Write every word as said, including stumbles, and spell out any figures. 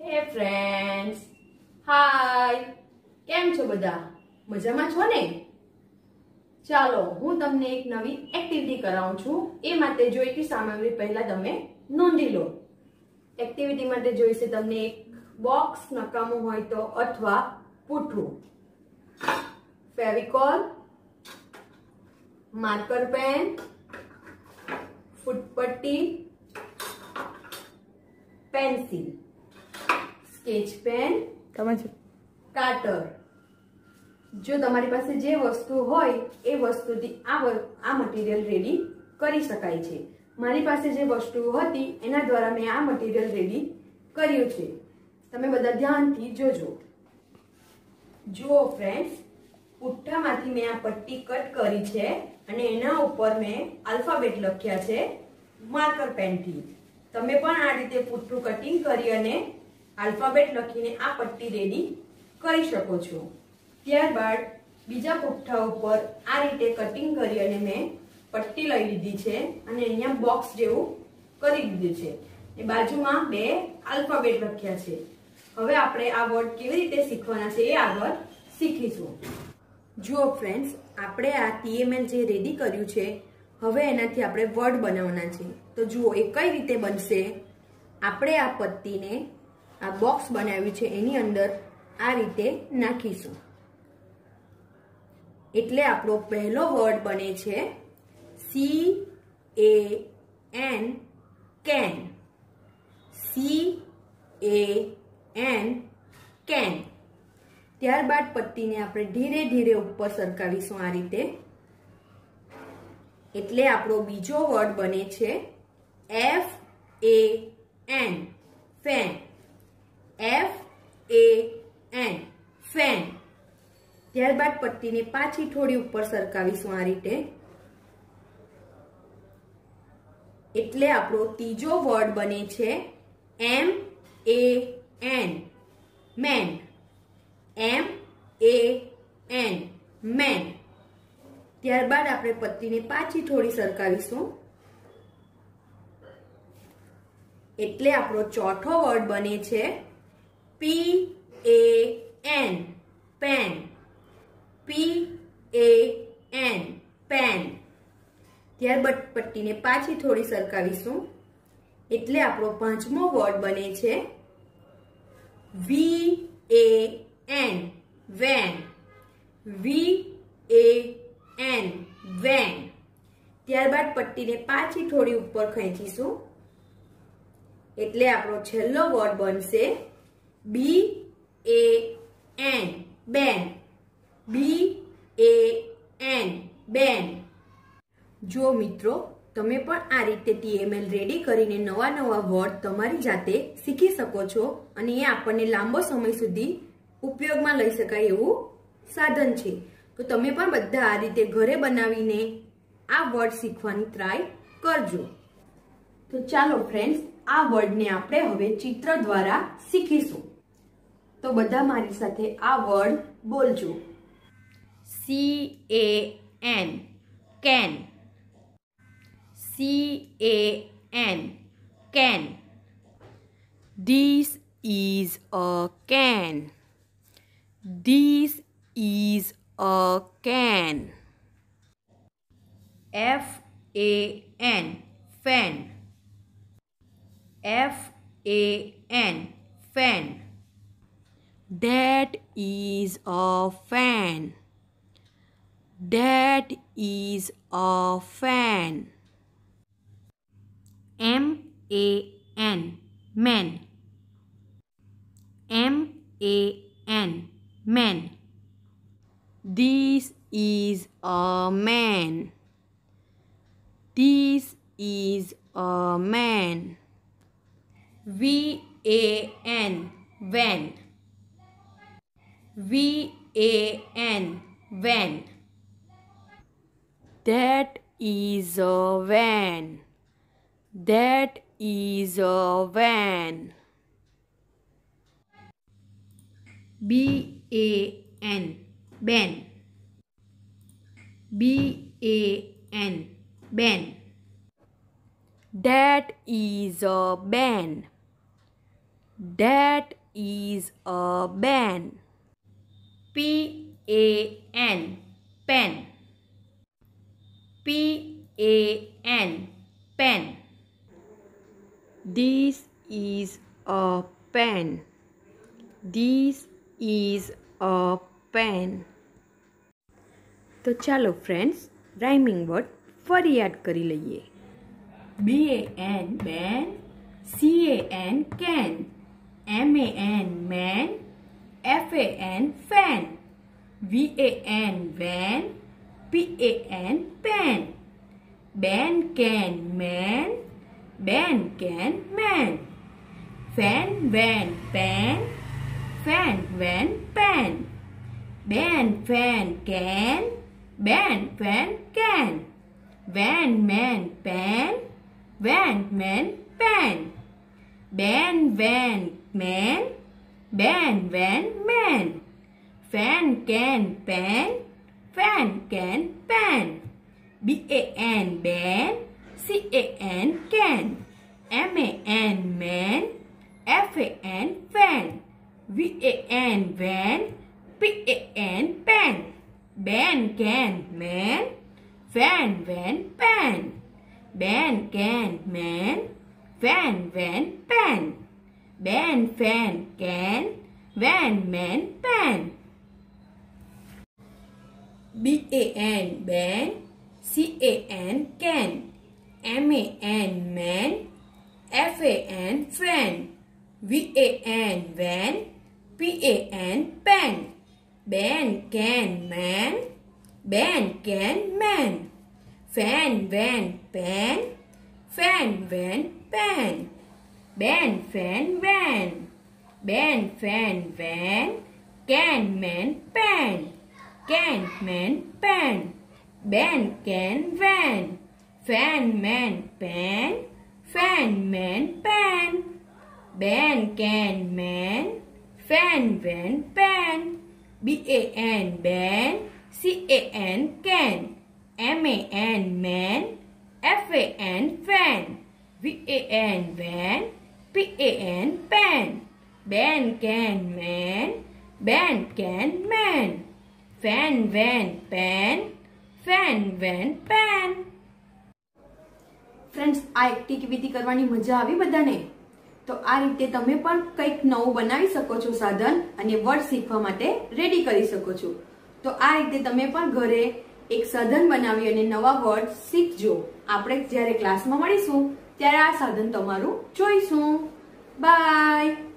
હે ફ્રેન્ડ્સ, હાય. કેમ છો બધા? મજામાં છો ને? ચાલો હું તમને એક નવી એક્ટિવિટી કરાવું છું. એ માટે જોઈતી સામગ્રી પહેલા તમે નોંધી લો. એક્ટિવિટી માટે જોઈશે તમને એક બોક્સ નકામું હોય તો, અથવા પૂઠું, ફેવિકોલ, માર્કર પેન, ફૂટપટ્ટી, પેન્સિલ, સ્કેચ પેન, કાટર. જો તમારી પાસે જે વસ્તુ હોય એ વસ્તુથી આ આ મટીરીયલ રેડી કરી શકાય છે. મારી પાસે જે વસ્તુ હતી એના દ્વારા મેં આ મટીરીયલ રેડી કર્યું છે. તમે બધા ધ્યાનથી જોજો. જુઓ ફ્રેન્ડ્સ, પુઠ્ઠામાંથી મેં આ પટ્ટી કટ કરી છે અને એના ઉપર મેં આલ્ફાબેટ લખ્યા છે માર્કર પેનથી. તમે પણ આ રીતે પુઠ્ઠું કટિંગ કરી અને આલ્ફાબેટ લખીને આ પટ્ટી રેડી કરી શકો છો. ત્યારબાદ બીજા પુઠ્ઠા ઉપર આ રીતે કટિંગ કરી અને મેં પટ્ટી લઈ લીધી છે અને અહીંયા બોક્સ જેવું કરી દીધું છે. એ બાજુમાં બે આલ્ફાબેટ લખ્યા છે. હવે આપણે આ વર્ડ કેવી રીતે શીખવાના છે એ આગળ શીખીશું. જુઓ ફ્રેન્ડ્સ, આપણે આ ટીએમએલ જે રેડી કર્યું છે, હવે એનાથી આપણે વર્ડ બનાવવાના છે. તો જુઓ એ કઈ રીતે બનશે. આપણે આ પટ્ટીને આ બોક્સ બનાવ્યું છે એની અંદર આ રીતે નાખીશું એટલે આપણો પહેલો વર્ડ બને છે C A N, can. C A N, can. ત્યારબાદ પટ્ટીને આપણે ધીરે ધીરે ઉપર સરકાવીશું આ રીતે એટલે આપણો બીજો વર્ડ બને છે F A N, fan. F A N, fan. ત્યારબાદ પટ્ટીને પાછી થોડી ઉપર સરકાવીશું આ રીતે એટલે આપણો ત્રીજો વર્ડ બને છે M A N, man. M A N, man. ત્યારબાદ આપણે પટ્ટીને પાછી થોડી સરકાવીશું એટલે આપણો ચોથો વર્ડ બને છે P A N, pan. P A N, pan. ત્યારબાદ પટ્ટીને પાછી થોડી સરકાવીશું એટલે આપણો પાંચમો વર્ડ બને છે V A N, van. V A N, van. ત્યારબાદ પટ્ટીને પાછી થોડી ઉપર ખેંચીશું એટલે આપણો છેલ્લો વર્ડ બનશે બી એ એન, બેન. બી એ એન, બેન. જો મિત્રો, તમે પણ આ રીતે ટીએમએલ રેડી કરીને નવા નવા વર્ડ તમારી જાતે શીખી શકો છો અને એ આપણને લાંબો સમય સુધી ઉપયોગમાં લઈ શકાય એવું સાધન છે. તો તમે પણ બધા આ રીતે ઘરે બનાવીને આ વર્ડ શીખવાની ટ્રાય કરજો. તો ચાલો ફ્રેન્ડ્સ, આ વર્ડને આપણે હવે ચિત્ર દ્વારા શીખીશું. તો બધા મારી સાથે આ વર્ડ બોલજો. C A N, can. C A N, can. This is a can. This is a can. F A N, fan. F A N, fan. That is a fan. That is a fan. M A N, man. M A N, man. This is a man. This is a man. V A N, van. V A N, van. That is a van. That is a van. B A N, ban. B A N, ban. That is a ban. That is a pen. P A N, pen. P A N, pen. This is a pen. This is a pen. તો ચાલો friends rhyming word ફરી યાદ કરી લઈએ. B A N, બેન. C A N, can. M A N, man. F A N, fan. V A N, van. P A N, pen. Ben, can, man. Ben, can, man. Fan, van, pan. Fan, van, pan. Ben, fan, can. Ben, fan, can. Van, man, pan. Van, man, pan. Ben, van, man. Ben, van, man. Fan, can, pan. Fan, can, pan. B A N, ban. C A N, can. M A N, man. F A N, fan. V A N, van. P A N, pan. Ben, can, man. Fan, van, pan. Ben, can, man. Fan, van, pan. Ben, fan, can. Van, man, pan. B A N, ban. C A N, can. M A N, man. F A N, fan. V A N, van. P A N, pan. Ben, can, man. Ben, can, man. Fan, van, pan. Fan, van, pan. Ben, fan, van. Ben, fan, van. Can, man, pan. Can, man, pan. Ben, can, van. Fan, man, pan. Fan, man, pan. Ben, can, man. Fan, van, pan. B A N, ban. C A N, can. M A N, man. F A N, fan. V A N, van. P A N, pan. Ben, can, man. Ben, can, man. Fan, van, pan. Fan, van, pan. Friends આ activity કરવાની મજા આવી બધાને? તો આ રીતે તમે પણ કંઈક નવું બનાવી શકો છો સાધન અને વર્ડ શીખવા માટે રેડી કરી શકો છો. તો આ રીતે તમે પણ ઘરે એક સાધન બનાવી અને નવા વર્ડ શીખજો. આપણે જ્યારે ક્લાસમાં મળીશું ત્યારે આ સાધન તમારું જોઈશું. બાય.